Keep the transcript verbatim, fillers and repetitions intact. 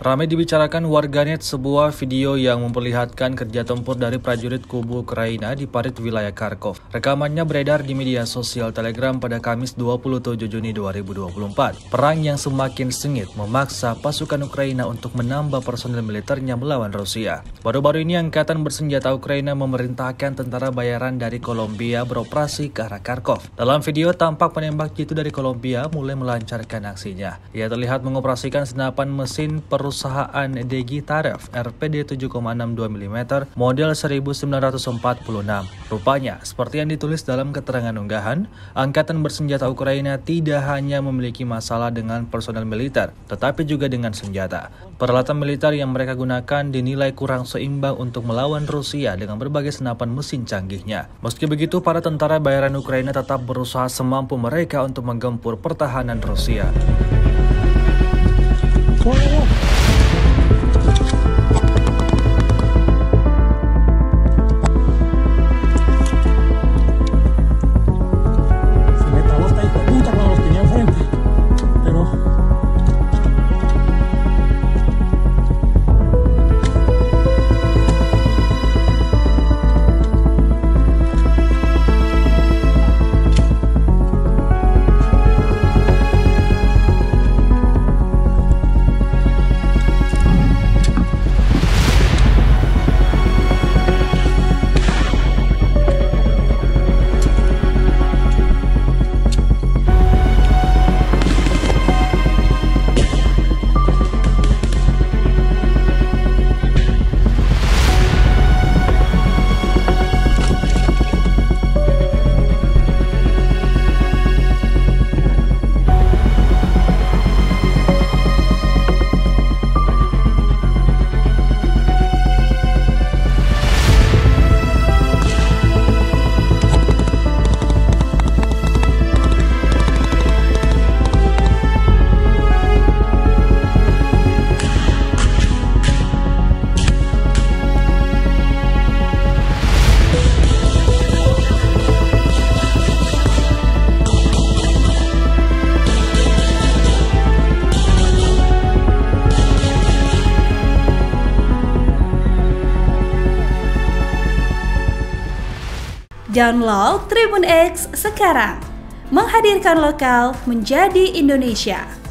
Ramai dibicarakan warganet sebuah video yang memperlihatkan kerja tempur dari prajurit kubu Ukraina di parit wilayah Kharkov. Rekamannya beredar di media sosial Telegram pada Kamis dua puluh tujuh Juni dua ribu dua puluh empat. Perang yang semakin sengit memaksa pasukan Ukraina untuk menambah personel militernya melawan Rusia. Baru-baru ini Angkatan Bersenjata Ukraina memerintahkan tentara bayaran dari Kolombia beroperasi ke arah Kharkov. Dalam video tampak penembak jitu dari Kolombia mulai melancarkan aksinya. Ia terlihat mengoperasikan senapan mesin perusahaan Degitarev R P D tujuh koma enam dua milimeter model seribu sembilan ratus empat puluh enam. Rupanya, seperti yang ditulis dalam keterangan unggahan, Angkatan Bersenjata Ukraina tidak hanya memiliki masalah dengan personel militer, tetapi juga dengan senjata. Peralatan militer yang mereka gunakan dinilai kurang seimbang untuk melawan Rusia dengan berbagai senapan mesin canggihnya. Meski begitu, para tentara bayaran Ukraina tetap berusaha semampu mereka untuk menggempur pertahanan Rusia. Wow. Download Tribun X sekarang, menghadirkan lokal menjadi Indonesia.